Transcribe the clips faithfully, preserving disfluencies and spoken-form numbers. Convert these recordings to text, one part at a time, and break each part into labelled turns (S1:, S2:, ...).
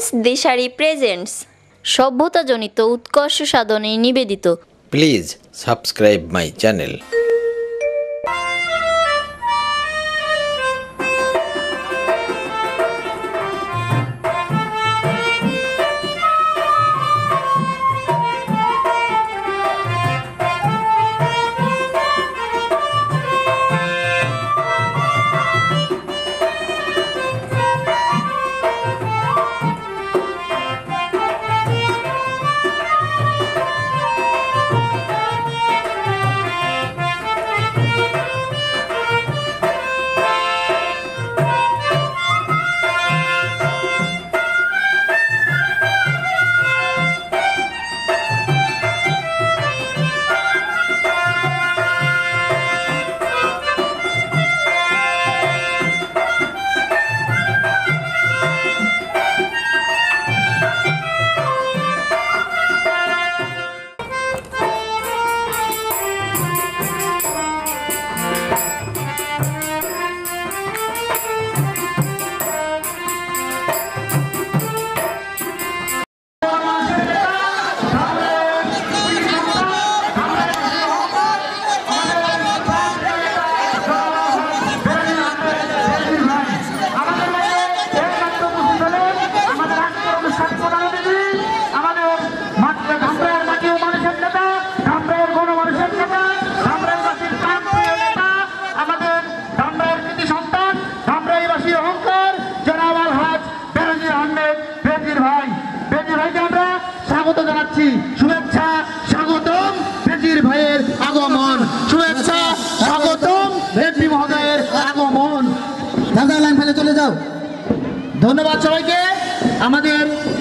S1: দিশারি presents সভ্যতাজনিত উৎকর্ষ সাধনে নিবেদিত।
S2: Please subscribe my channel.
S3: শুভেচ্ছা স্বাগতম বেজির ভাইয়ের আগমন, শুভেচ্ছা স্বাগতম এমপি মহোদয়ের আগমন। দাদা লাইন ফেলে চলে যাও। ধন্যবাদ সবাইকে। আমাদের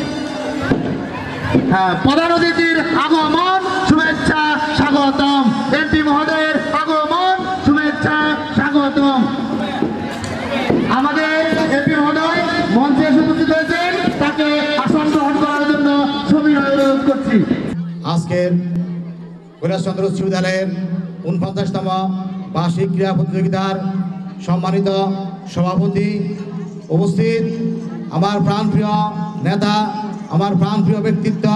S3: প্রধান অতিথির আগমন, শুভেচ্ছা স্বাগতম এমপি মহোদয়ের আগমন, শুভেচ্ছা স্বাগতম। আমাদের এমপি মহোদয় মঞ্চে উপস্থিত হয়েছেন, তাকে আসন গ্রহণ করার জন্য সবিনয় অনুরোধ করছি।
S4: আজকের কৈলাসচন্দ্র উচ্চ বিদ্যালয়ের উনপঞ্চাশতম বার্ষিক ক্রীড়া প্রতিযোগিতার সম্মানিত সভাপতি, উপস্থিত আমার প্রাণপ্রিয় নেতা, আমার প্রাণপ্রিয় ব্যক্তিত্ব,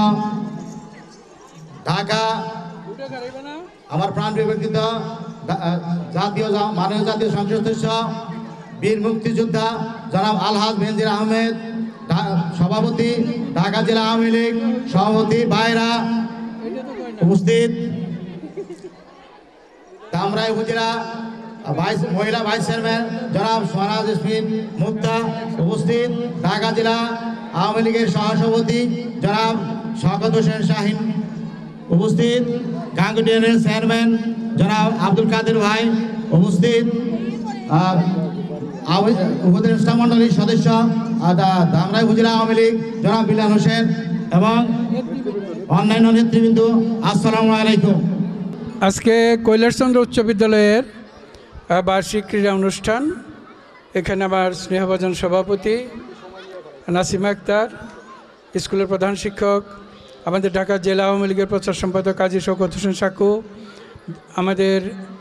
S4: ঢাকা আমার প্রাণপ্রিয় ব্যক্তিত্ব, জাতীয় মাননীয় জাতীয় সংসদ সদস্য, বীর মুক্তিযোদ্ধা জনাব আলহাজ বেনজির আহমেদ, সভাপতি ঢাকা জেলা আওয়ামী লীগ, সভাপতি বাইরা, উপস্থিত ধামরাই উপজেলা ভাইস মহিলা ভাইস চেয়ারম্যান জনাব সোনাজ ইসমিন মুক্তা, উপস্থিত ঢাকা জেলা আওয়ামী লীগের সহসভাপতি জনাব শওকত হোসেন শাহিন, উপস্থিত গাঙ্গুটিয়ানের চেয়ারম্যান জনাব আব্দুল কাদের ভাই, উপস্থিত উপদেষ্টা মন্ডলীর সদস্য ধামরাই উপজেলা আওয়ামী লীগ জনাব বিলাল হোসেন এবং অন্যান্য নেতৃবৃন্দ, আসসালামু আলাইকুম।
S5: আজকে কৈলাসচন্দ্র উচ্চ বিদ্যালয়ের বার্ষিক ক্রীড়া অনুষ্ঠান। এখানে আমার স্নেহভাজন সভাপতি নাসিমা আক্তার, স্কুলের প্রধান শিক্ষক, আমাদের ঢাকা জেলা আওয়ামী লীগের প্রচার সম্পাদক কাজী শওকত হোসেন সাকু, আমাদের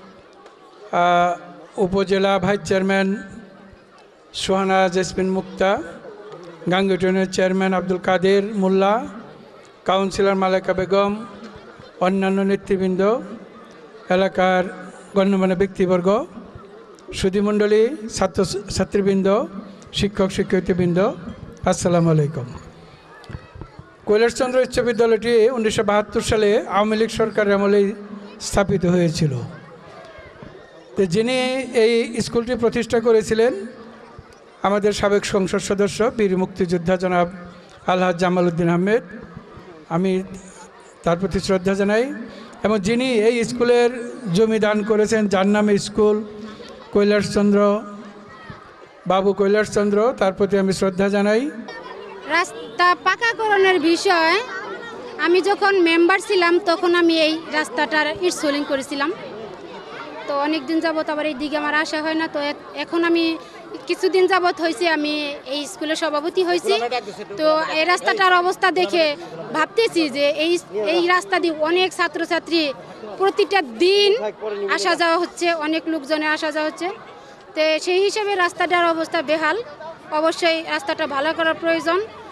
S5: উপজেলা ভাইস চেয়ারম্যান সোহানা জেসমিন মুক্তা, গাঙ্গুটিয়ানের চেয়ারম্যান আব্দুল কাদের মোল্লা, কাউন্সিলর মালেকা বেগম, অন্যান্য নেতৃবৃন্দ, এলাকার গণ্যমান্য ব্যক্তিবর্গ, সুধীমণ্ডলী, ছাত্র ছাত্রীবৃন্দ, শিক্ষক শিক্ষার্থীবৃন্দ, আসসালামু আলাইকুম। কৈলাসচন্দ্র উচ্চ বিদ্যালয়টি উনিশশো বাহাত্তর সালে আওয়ামী লীগ সরকারের আমলেই স্থাপিত হয়েছিল। তো যিনি এই স্কুলটি প্রতিষ্ঠা করেছিলেন আমাদের সাবেক সংসদ সদস্য বীর মুক্তিযোদ্ধা জনাব আলহাজ জামাল উদ্দিন আহমেদ, আমি তার প্রতি শ্রদ্ধা জানাই। এবং যিনি এই স্কুলের জমি দান করেছেন, যার নামে স্কুল কৈলাসচন্দ্র বাবু কৈলাসচন্দ্র, তার প্রতি আমি শ্রদ্ধা জানাই।
S6: রাস্তা পাকাকরণের বিষয় আমি যখন মেম্বার ছিলাম তখন আমি এই রাস্তাটার ইনস্টলিং করেছিলাম। তো অনেক দিন যাবত আবার এই দিকে আমার আসা হয় না। তো এখন আমি কিছুদিন যাবত হয়েছে আমি এই স্কুলের সভাপতি হয়েছি। তো এই রাস্তাটার অবস্থা দেখে ভাবতেছি যে এই এই রাস্তা দিয়ে অনেক ছাত্রছাত্রী প্রতিটা দিন আসা যাওয়া হচ্ছে, অনেক লোকজনে আসা যাওয়া হচ্ছে। তো সেই হিসেবে রাস্তাটার অবস্থা বেহাল, অবশ্যই রাস্তাটা ভালো করার প্রয়োজন।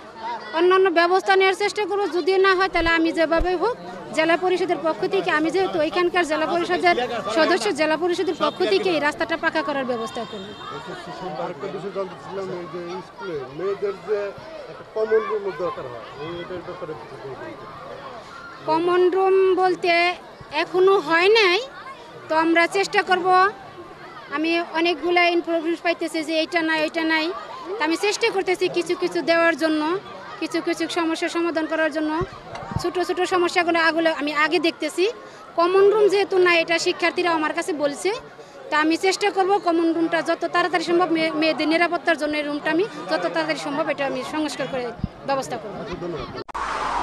S6: অন্যান্য ব্যবস্থা নেওয়ার চেষ্টা করবো। যদি না হয় তাহলে আমি যেভাবে হোক জেলা পরিষদের পক্ষ থেকে, আমি যেহেতু ওইখানকার জেলা পরিষদের সদস্য, জেলা পরিষদের পক্ষ থেকে এই রাস্তাটা পাকা করার ব্যবস্থা করবো।
S7: আরেকটা বিষয় জানতে ছিলাম, এই যে স্কুলে মেয়েদের যে একটা কমন রুম দরকার হয়, এইটার ব্যাপারে কিছু বলবেন?
S6: কমন রুম বলতে এখনো হয় নাই, তো আমরা চেষ্টা করব। আমি অনেকগুলা ইনফরমেশন পাইতেছি যে এইটা নাই ওইটা নাই, তা আমি চেষ্টা করতেছি কিছু কিছু দেওয়ার জন্য, কিছু কিছু সমস্যার সমাধান করার জন্য। ছোটো ছোটো সমস্যাগুলো আগুলো আমি আগে দেখতেছি। কমন রুম যেহেতু নাই, এটা শিক্ষার্থীরা আমার কাছে বলছে, তা আমি চেষ্টা করব কমন রুমটা যত তাড়াতাড়ি সম্ভব, মেয়েদের নিরাপত্তার জন্য এই রুমটা আমি যত তাড়াতাড়ি সম্ভব এটা আমি সংস্কার করে ব্যবস্থা করব।